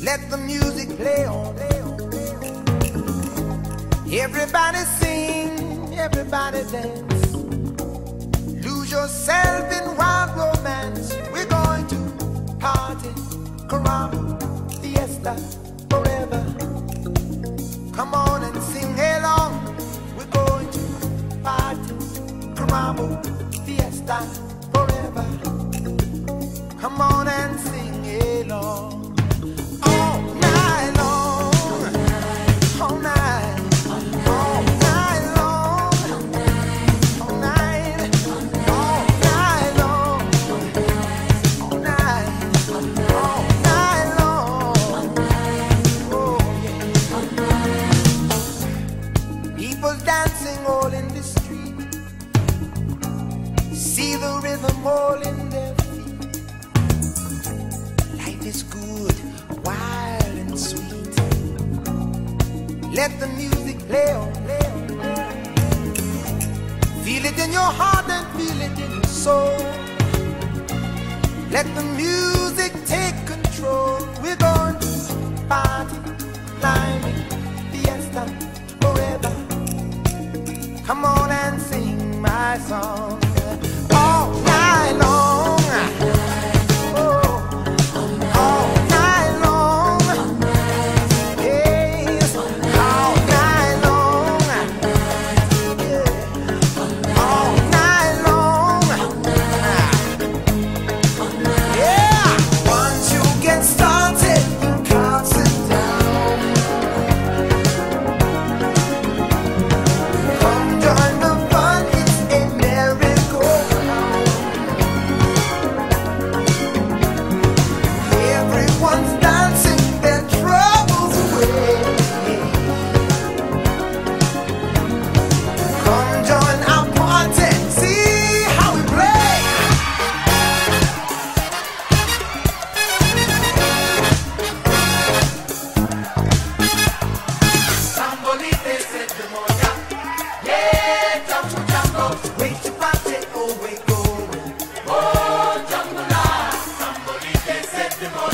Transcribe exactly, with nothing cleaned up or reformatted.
Let the music play on. Everybody sing, everybody dance. Lose yourself in wild romance. We're going to party, caramba, fiesta, forever. Come on and sing along. We're going to party, caramba, fiesta, forever. Come on and sing along. All night long, all night, all night long, all night, all night long, all night, all night long. Oh yeah. People dancing all in the street. See the rhythm all in their feet. Life is good, wild and sweet. Let the music play on, play on, play on. Feel it in your heart and feel it in your soul. Let the music take control. We're going to party, climbing, fiesta, forever. Come on and sing my song all night long. Oh, all night long. Yes, all night long. Yeah, all night long. Yeah, once you get started, you can't sit down. Come join the fun, it's a merry-go-round. Everyone's dancing their troubles away. Come join our party, see how we play. Sambolite se demoya, yeah, jungle jungle, wait to party, oh we go. Oh jungle la, sambolite se demoya.